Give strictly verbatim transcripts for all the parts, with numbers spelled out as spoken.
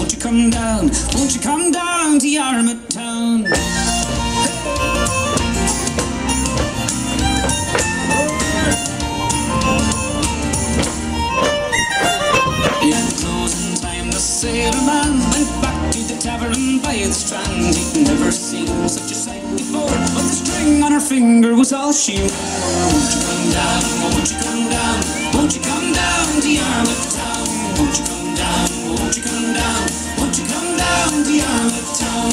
won't you come down? Won't you come down to Yarmouth Town? In closing time, the sailorman went back to the tavern by the strand. He'd never seen such a sight before, but the string on her finger was all she wore. Won't you come down? Won't you come down? Won't you come down to Yarmouth Town? Won't you come down? Won't you come down? Won't you come down to Yarmouth Town?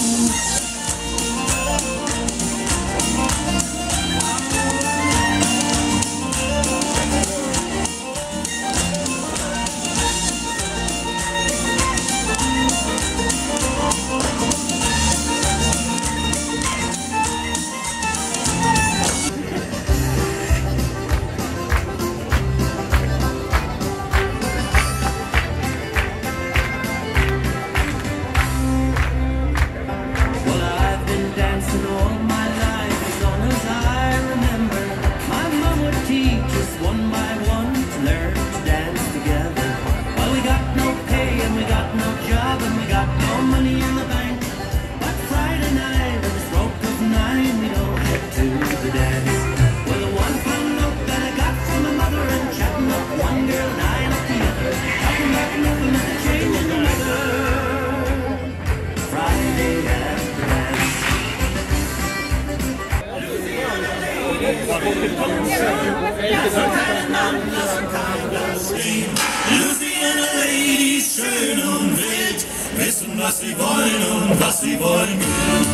Louisiana Ladies, schön und wild, wissen, was sie wollen und was sie wollen will.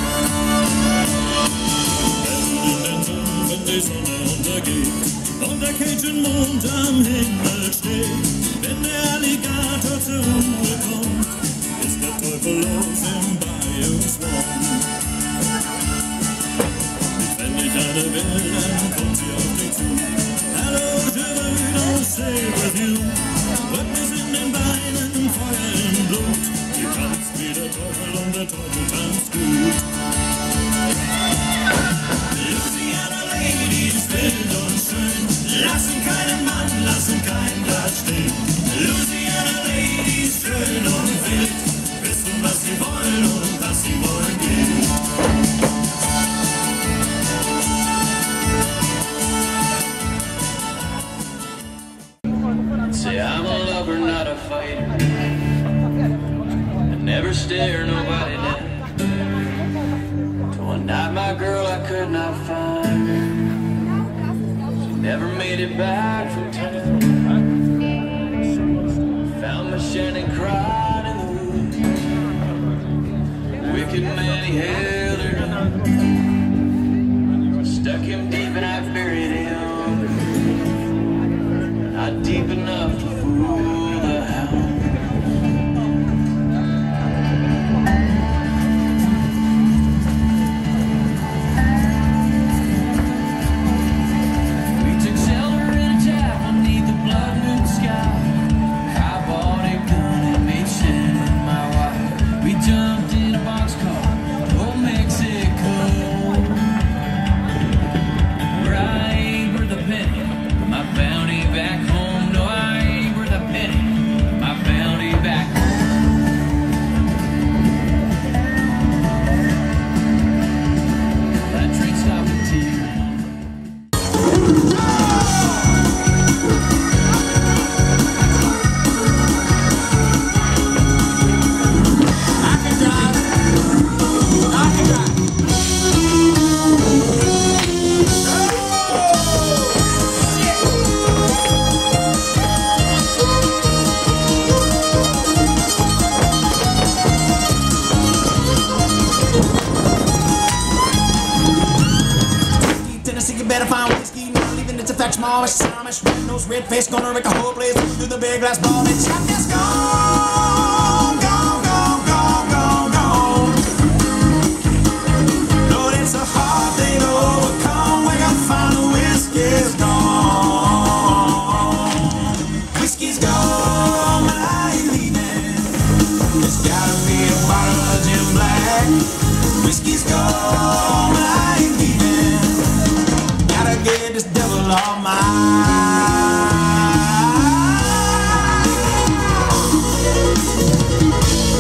Essen in den Sumpf, wenn die Sonne untergeht und der Cajun-Mond am Himmel steht. Wenn der Alligator zur Ruhe kommt, ist der Teufel los im Bayou Swamp. Wenn ich eine will, dann kommt sie auf dich zu. Hello, je veux danser with you. Rhythmus in den Beinen, Feuer im Blut. Sie tanzt wie der Teufel und der Teufel tanzt gut. Louisiana Ladies, wild und schön, lassen keinen Mann, lassen kein Blatt stehen. Louisiana Ladies, schön und wild, wissen, was sie wollen und was sie wollen will. Say I'm a lover, not a fighter. I never stare nobody down. Till one night my girl I could not find. She never made it back from town. Found my Shannon crying in the woods. Wicked man, he held her down. Stuck him deep and I buried him. Not deep enough to fool the hound. We took shelter in a tap beneath the blood moon sky. I bought a gun and made Shannon my wife. We jumped in a boxcar to old Mexico. Where I ain't worth a penny, my bounty back home. Small Amish, red nose, red face, gonna wreck a whole place through the big glass ball. It's shot this gone, gone, gone, gone, gone, gone. Lord, it's a hard thing to overcome when you find the whiskey's gone. Whiskey's gone, but I ain't leaving. There's gotta be a bottle of Jim Black. Whiskey's gone, but I ain't leaving. Gotta get this devil off my mind.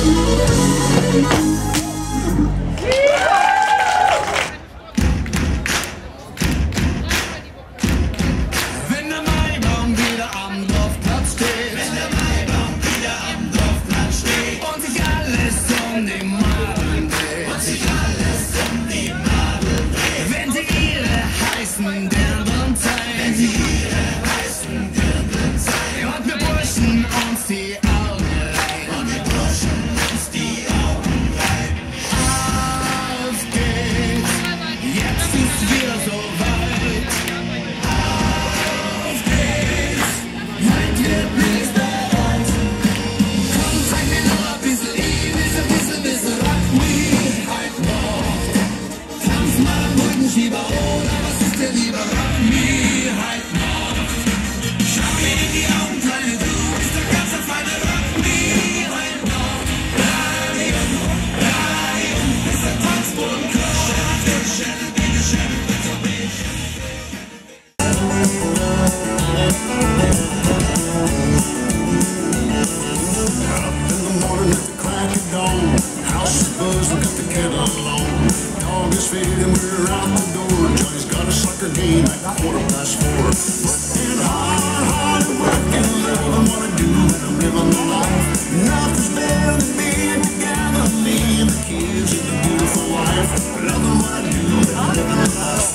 before. Working hard, hard and working, loving what I do, and I'm living the life. Nothing's better than being together, me and the kids and the beautiful wife. Loving what I do, and I'm living the life.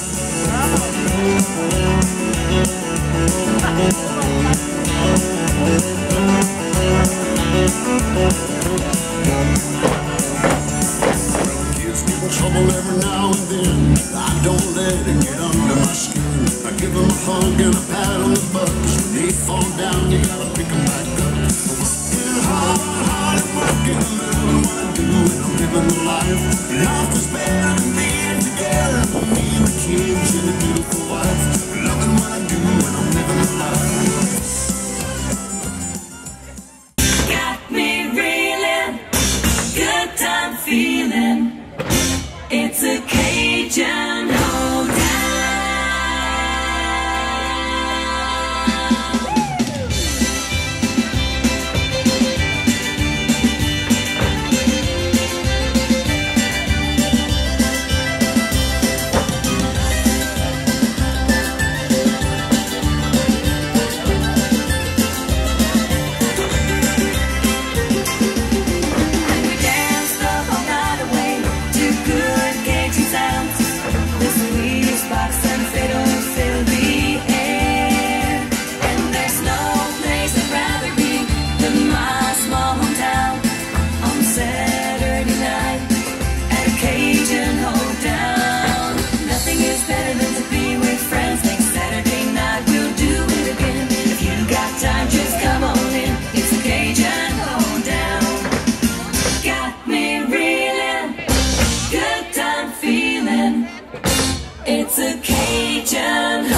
Gives me trouble every now and then. I don't let it get under my skin. I give them a hug and a pat on the butt. When they fall down, you gotta pick them back up. Working hard, hard and working, loving what I do, and I'm living the life. Life is better than being together. Me and the kids and the beautiful wife. Loving what I do, and I'm living the life. Got me reeling, good time feeling. It's a Cajun hoedown. It's a Cajun